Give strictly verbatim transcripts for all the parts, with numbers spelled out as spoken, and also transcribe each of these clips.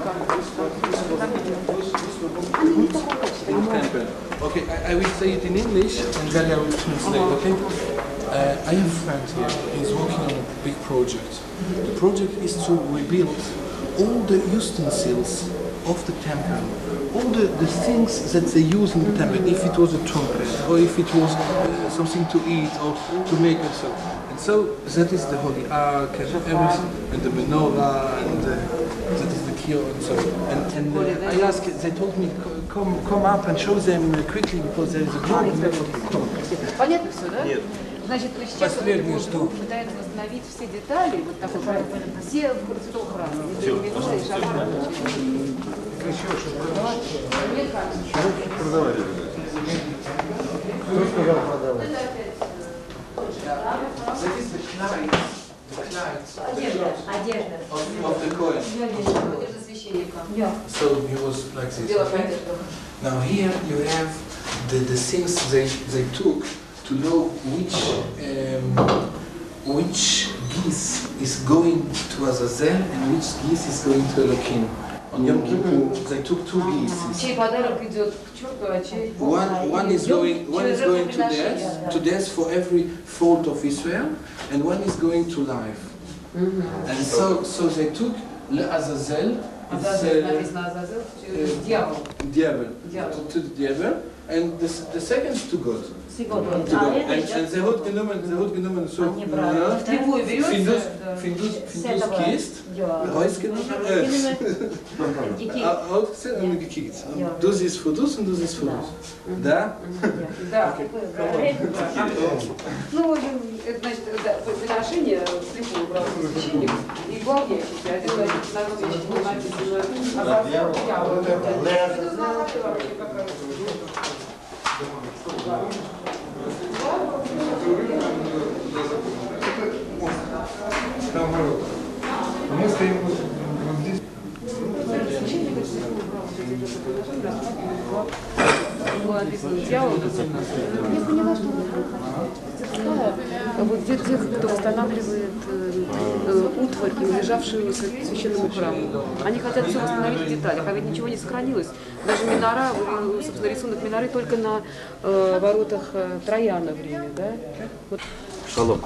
Temple. Okay, I, I will say it in English and then I will translate, okay? Uh, I have a friend here, he's working on a big project. The project is to rebuild all the utensils of the temple, all the, the things that they use in the temple, if it was a trumpet, or if it was uh, something to eat, or to make a so. And so that is the Holy Ark and everything, and the menorah, and uh, that is the key and so. And, and uh, I asked, they told me, come come up and show them quickly, because there is a group. Понятно все, да? Нет. Значит, то есть сейчас вот пытается восстановить все детали, вот такой, все в Хрустов храм. Еще что продавать? Продавать. Кто сказал продавать? Одежда, одежда. Of the Kohen. Одежда священника. So he was like this. Okay? Now here you have the, the things they, they took to know which um, which geese is going to Azazel and which geese is going to Elohim. On Yom Kippur, they took two geese. Чей подарок идет к черту, а чей? One one is going one is going to death, to death for every fault of Israel, and one is going to life. And so so they took Azazel. Дьявол. Devil. To the devil, and the, the second is to God. To God. And, and the Hut genommen, the Hut genommen, so Findus, Findus, Findus kissed, rausgenommen, aufgesetzt und gekickt. Das ist für das und das ist für das. Да? Да. Ну, в общем, это значит, приношение слепую брал священник и главнейший. Один значит, на одном месте было написано Азазел, дьявол. Это знала вообще как раз. Там ворота. А мы стоим вот здесь. Было написано «Дьявол». Я поняла, что вот где тех, кто восстанавливает э, утварь, принадлежавшую священному храму. Они хотят все восстановить в деталях, а ведь ничего не сохранилось. Даже минора, собственно, рисунок миноры только на э, воротах э, Трояна в Риме, да? Вот. Шалом.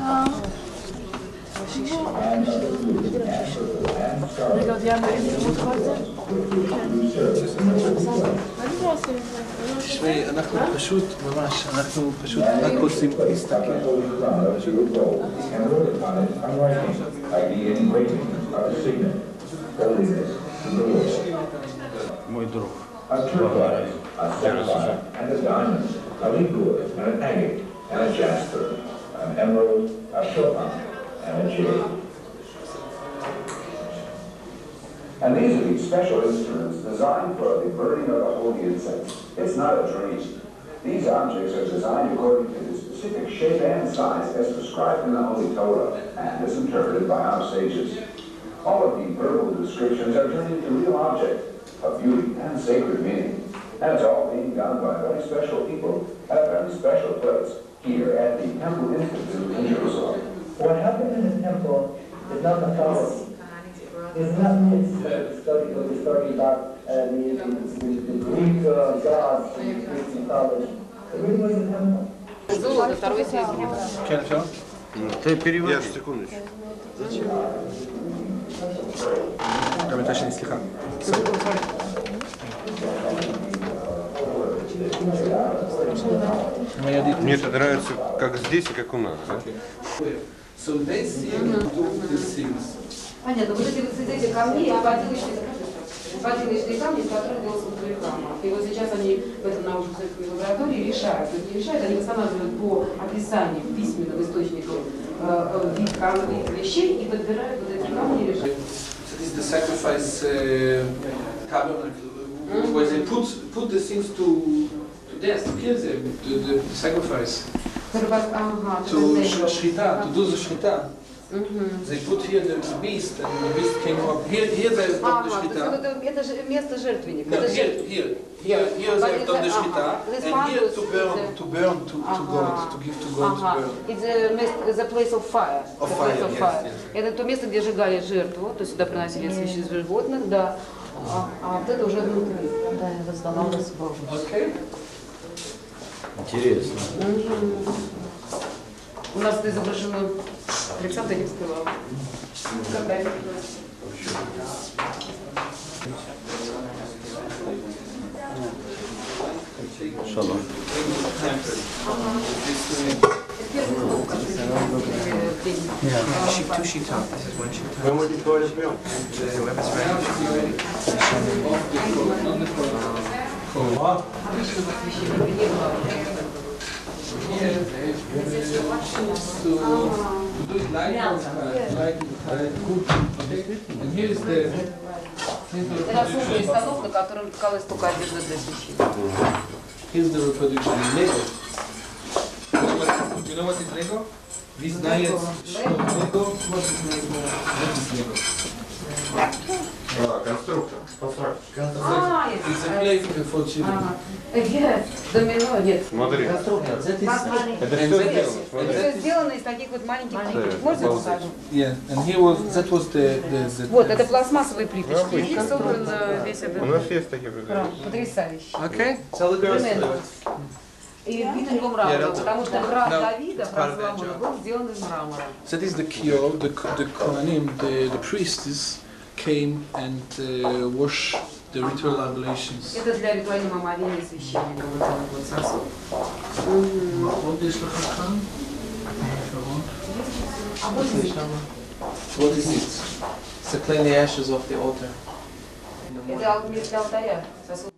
תשמעי, אנחנו פשוט, ממש, אנחנו פשוט רק רוצים להסתכל. Мой друг. An emerald, a topaz, and a jade. And these are these special instruments designed for the burning of the holy incense. It's not a dream. These objects are designed according to the specific shape and size as prescribed in the Holy Torah and as interpreted by our sages. All of the verbal descriptions are turned into real objects of beauty and sacred meaning. And it's all being done by very special people at a very special place, here at the Temple Institute in Jerusalem. What happened in the temple is not mythology. It's not myths study or the story about uh, the, the, the, the Greek uh, gods and the Greek mythology. It really was the temple. Золото, второй серебряный. כן, אפשר? Ты переводи. Я секундочку. גם את השני, סליחה. Мне это нравится как здесь и как у нас. Да? So they see do these things. Понятно, вот эти вот эти камни, водилищные, водилищные камни, из которых делался внутри храма. И вот сейчас они в этом научной лаборатории решают, но не решают, они восстанавливают по описанию письменных источников вид камней, вещей и подбирают вот эти камни и решают. This is the sacrifice uh, tabernacle, mm-hmm. where they put put the things to to death, to kill them, the, the sacrifice. To shchita, to do the shchita. They put here the beast, and the beast came up. Here, here they have done the Ага, то есть shita. вот это, это же место жертвенника. No, Это here, жертв- here, here, here they have done the Ага. shita, This and one here was to burn, the- to burn to, to Ага. God, to give to God to Ага. burn. It's a, место- the place of fire. Of The fire, place of yes, fire. yes. Это то место, где сжигали жертву, то есть сюда приносили свечи из животных, да. А, а вот это уже внутри. Да, я восстанавливалась Богу. Okay. Интересно. У нас это изображено Александр Невский лав. Когда это? Шалом. Two sheet up. This is one sheet up. Вы можете говорить прям. Whoever's ready. Обычно посвящение не было. Here they used to, to do it like uh, like uh, good. And here is the. Here's the Это особый reproduction. станок, на котором ткалась только одежда для священника. Here's the reproduction in Lego. You know what, you know what is Lego? Вы знаете, что Lego? What is Lego? What is Lego? А, конструктор. А, It's a play for children. Ага. Нет, домино, нет. Смотри. Это And все that сделано. is- Это Смотри. все сделано из таких вот маленьких припечек. Можно я покажу? Yeah, and here was that was the the, the Вот, это пластмассовые припечки. Из них собран э, весь У этот нас есть такие храм. предметы. Потрясающе. Okay, tell the girls. Примерно. И вид у него мрамора, потому что храм No. Давида, храм Соломона, был сделан из мрамора. That is the cure. The the Kohanim, the the priests came and uh, wash the ritual oblations. Это для ритуального омовения священника. Вот он вот сосуд. What is А вот здесь. What is it? To clean the ashes off the altar. In the morning. Это ал- для алтаря. Сосуд